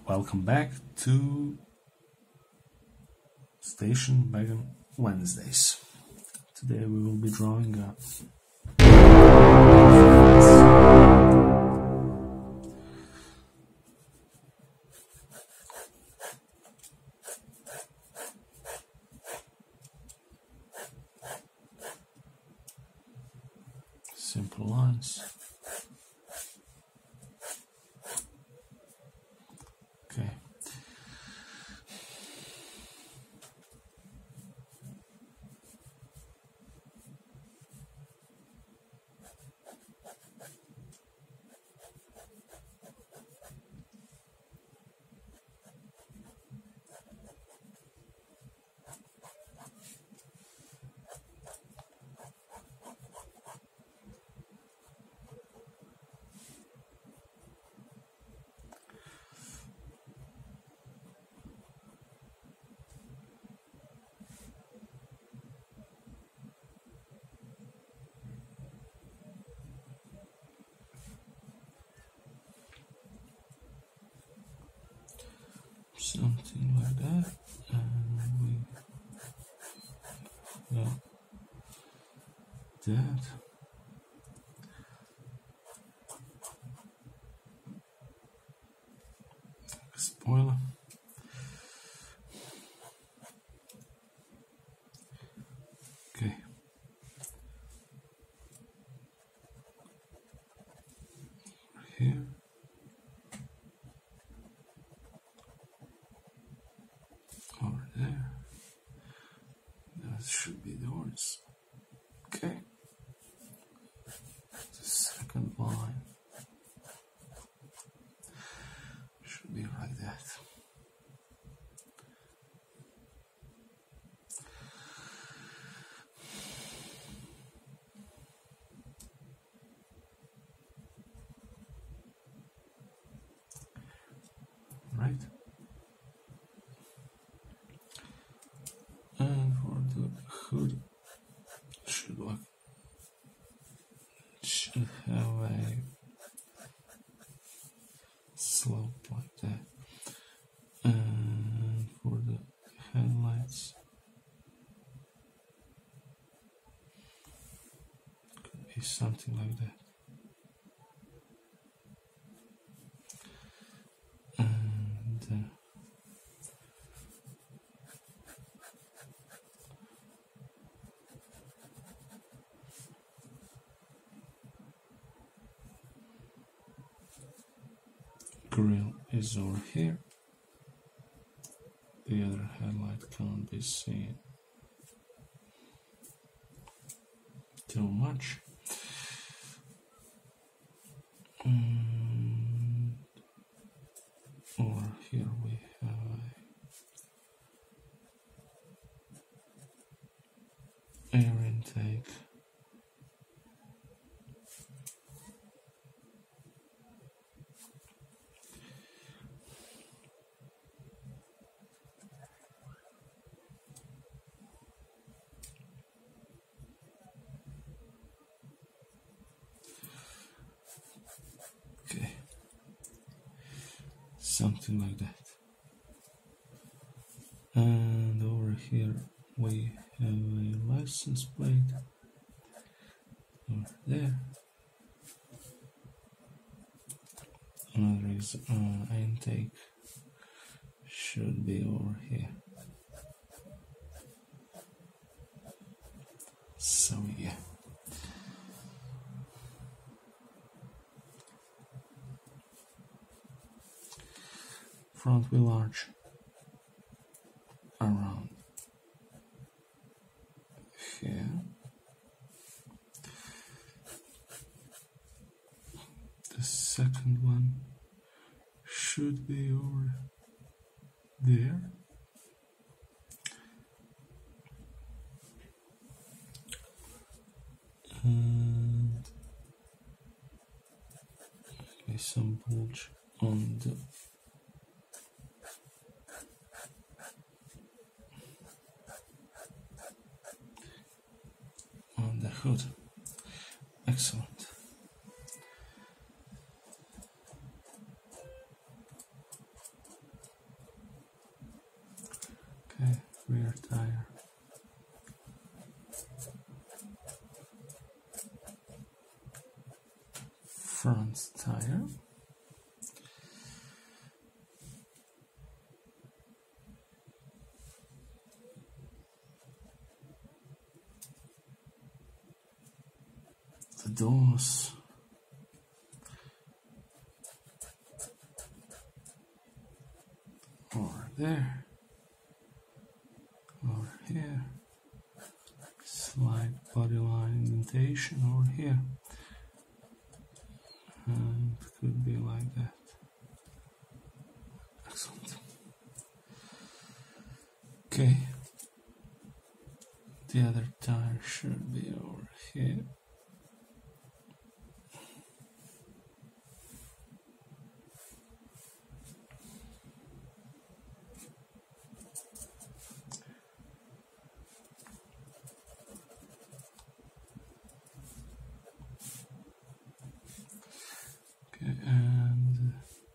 Welcome back to Station Wagon Wednesdays. Today we will be drawing a simple lines. Okay. Something like that, and we have that. Spoiler. Okay. Here. Over there. That should be doors. Okay. The second line should be like that. Right. And for the hood, should have a slope like that. And for the headlights, could be something like that. And grill is over here. The other headlight can't be seen too much. And over here we have air intake. Okay, something like that. And over here we have a license plate. Over there. Another is intake. Should be over here. So yeah. Front wheel arch around here. The second one should be over there. And maybe some bulge on the hood. Excellent. front tire. The doors. Over there. Over here. Slight bodyline indentation over here. And could be like that. Excellent. Okay. The other tire should be over here. Okay, and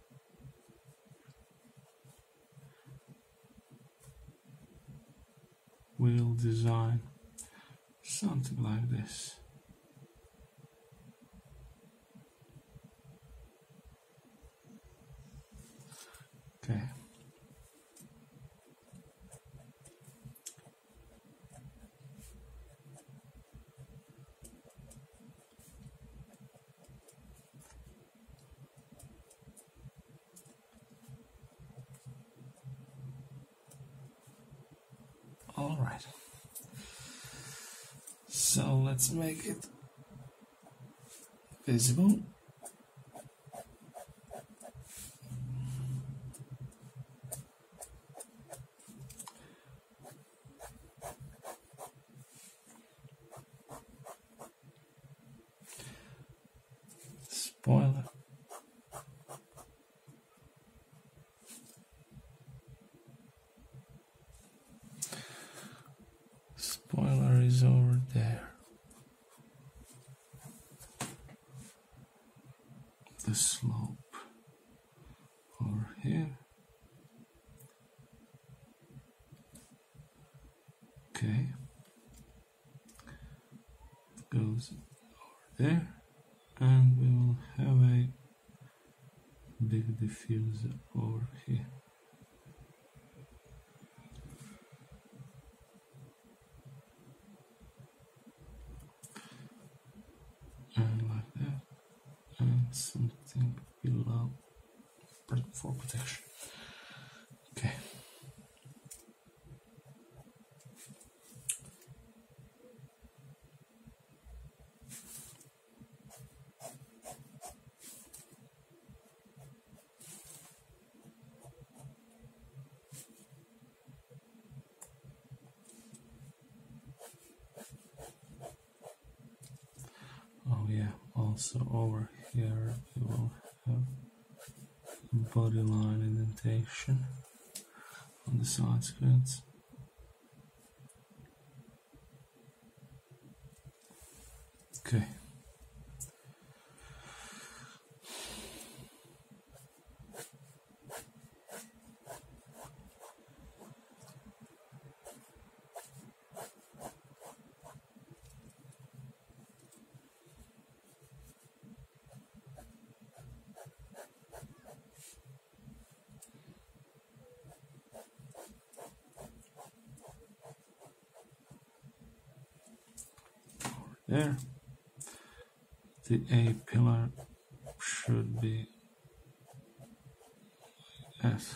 wheel design, something like this. Okay. All right. So let's make it visible. Spoiler. Spoiler is over there. The slope over here. Okay. Goes over there. And we will have a big diffuser over here. And like that. And something below for protection. Okay. Oh yeah, also over here we will have bodyline indentation on the side skirts. Okay. There. The A pillar should be like that.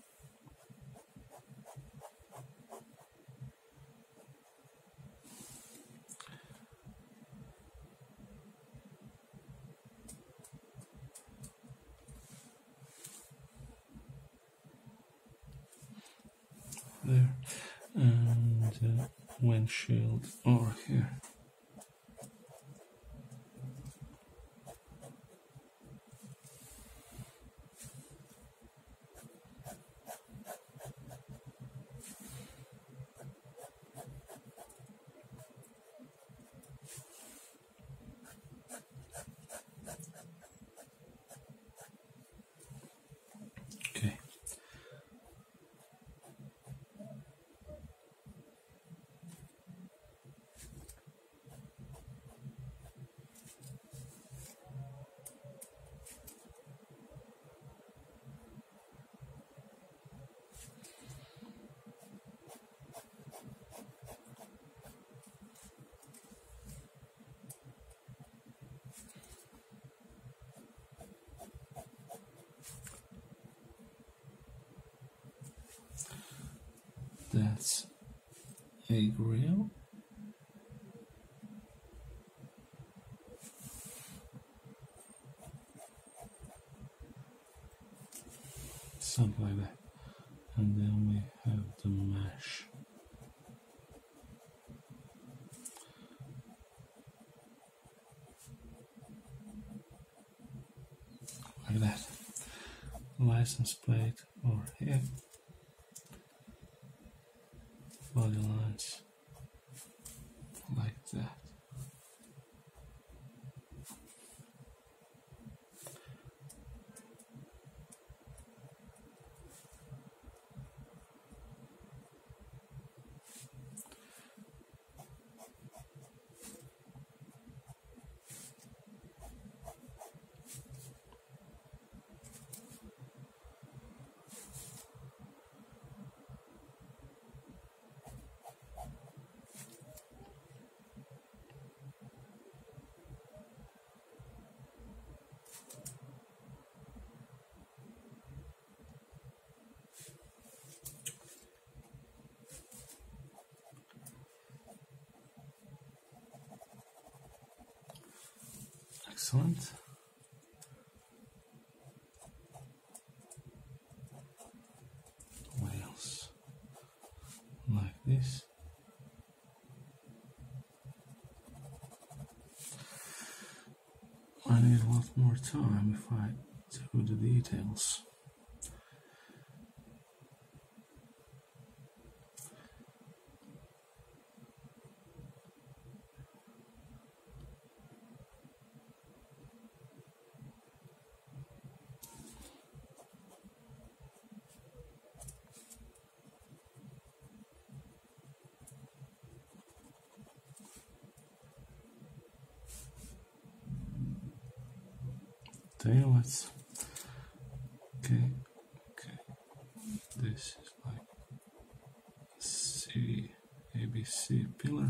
There. And windshield over here. Okay. That's a grill. Something like that. And then we have the mesh. Like that. License plate over here. Body lines. Like that. Excellent. What else? Like this. I need a lot more time if I do the details. Taillights. Okay. This is like ABC pillar.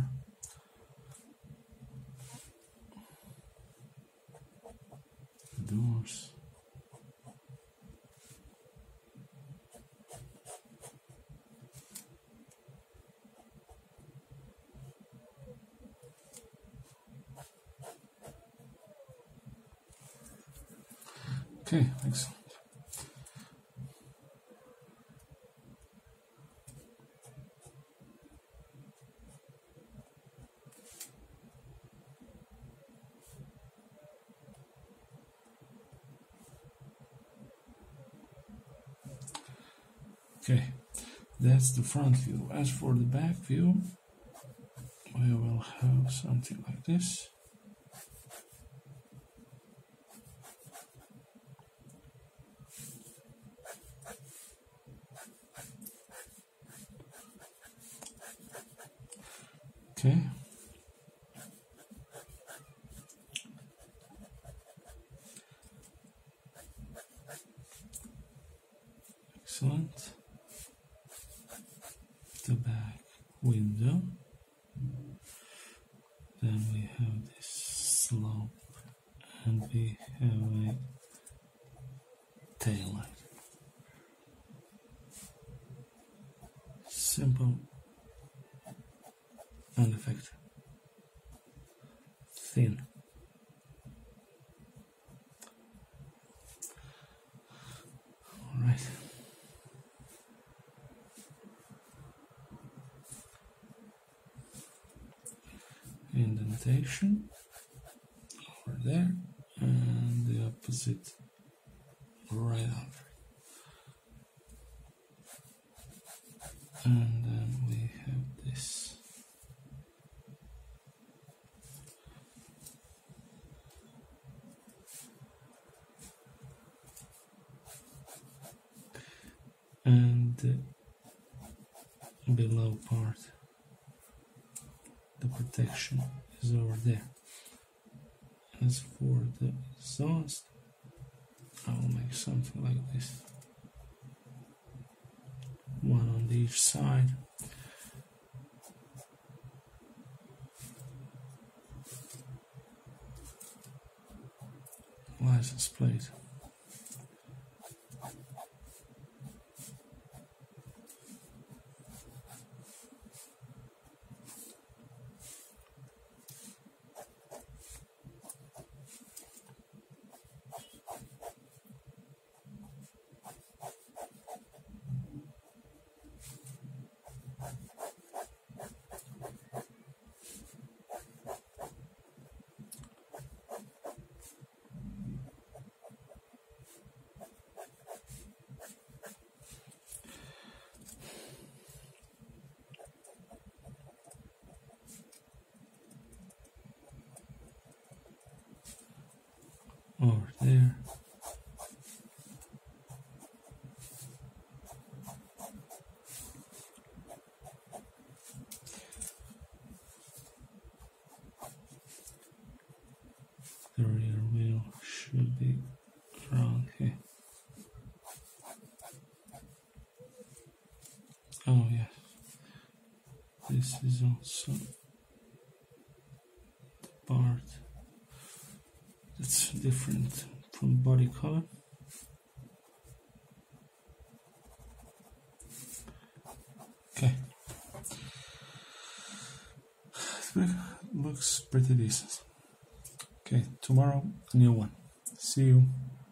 Doors. Okay, excellent. Okay, that's the front view. As for the back view, we will have something like this. Okay. Excellent. The back window. Then we have this slope and we have a tail light. Simple and effective. Thin. Alright. Indentation over there and the opposite right after. And then we have this. And the below part, the protection is over there. As for the exhaust, I will make something like this. One on each side. License plate. over there. The rear wheel should be around here. Oh yeah, this is also the part that's different from body color. Okay, looks pretty decent. Okay, tomorrow a new one. See you.